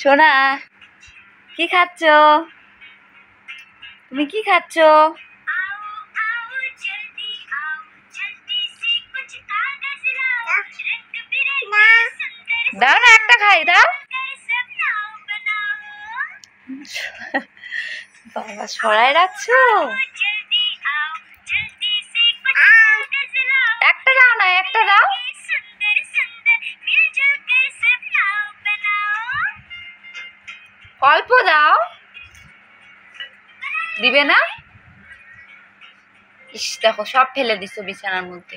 সোনা কি খাচ্ছ? তুমি কি খাচ্ছ? দাও না, একটা খাই দাও। বাবা সরাই রাখছো, একটা দাও না, একটা দাও। অল্প দাও, দিবে না? ইস দেখো সব ফেলে দিছো বিছানার মধ্যে।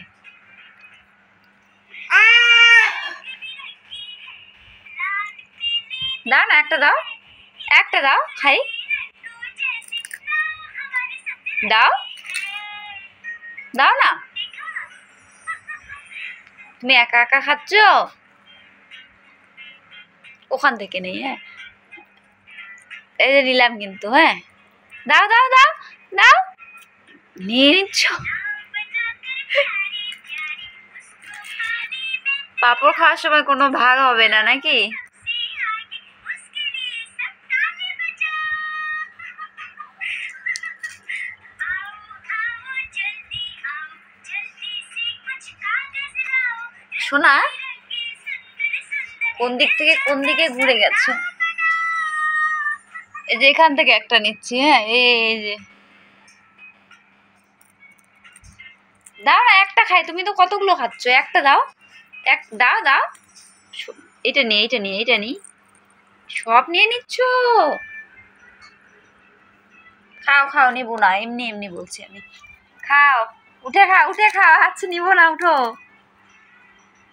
দাও না, একটা দাও, একটা দাও খাই। দাও দাও না, তুমি একা একা খাচ্ছ, ওখান থেকে নেই। হ্যাঁ এই যে নিলাম কিন্তু। হ্যাঁ দাও দাও দাও দাও, নিয়ে নিচ্ছ। পাঁপড় খাওয়ার সময় কোনো ভাগ হবে না নাকি? শোনা কোন দিক থেকে কোন দিকে ঘুরে গেছে? এই যে এখান থেকে একটা নিচ্ছি। হ্যাঁ এই যে দাও না, একটা খাই। তুমি তো কতগুলো খাচ্ছ, একটা দাও, এক দাও দাও। এটা নিয়ে এটা নিয়ে এটা নিয়ে সব নিয়ে নিচ্ছ। খাও খাও, নেবো না, এমনি এমনি বলছি আমি। খাও, উঠে খাও উঠে খাও, আচ্ছা নিবো না, উঠো।